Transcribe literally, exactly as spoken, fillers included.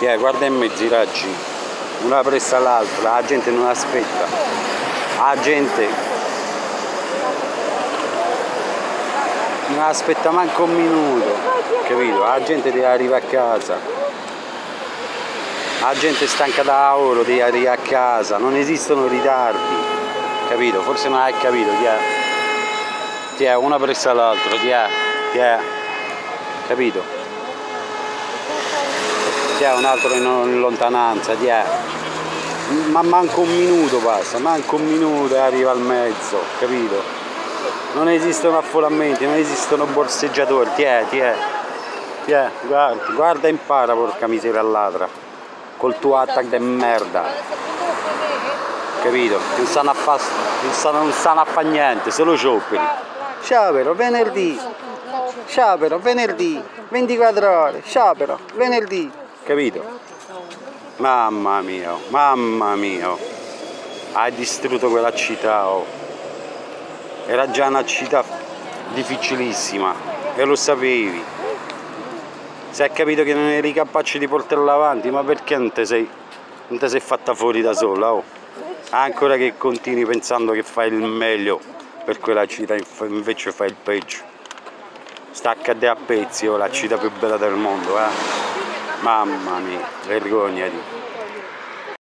Che è, guarda in mezzo i raggi, una pressa all'altra, la gente non aspetta, la gente non aspetta manco un minuto, capito? La gente deve arrivare a casa, la gente è stanca da lavoro, deve arrivare a casa, non esistono ritardi, capito? Forse non hai capito, ti è, ti è una pressa all'altra, ti è, ti è, capito? Ti è un altro in lontananza, ti è. Ma manco un minuto passa, manco un minuto e arriva al mezzo, capito? Non esistono affollamenti, non esistono borseggiatori, ti è, ti è, ti è, guarda, guarda e impara, porca miseria ladra, col tuo attack de merda, capito? Non stanno a fa, non stanno, non stanno a fa niente, solo scioperi. Sciopero, venerdì, sciopero, venerdì, ventiquattro ore, sciopero, venerdì, capito? Mamma mia, mamma mia, hai distrutto quella città, oh. Era già una città difficilissima e lo sapevi. Se hai capito che non eri capace di portarla avanti, ma perché non ti sei, non ti sei fatta fuori da sola, oh? Ancora che continui pensando che fai il meglio per quella città, invece fai il peggio. Staccati a pezzi, oh, la città più bella del mondo, eh? Mamma mia, vergognati.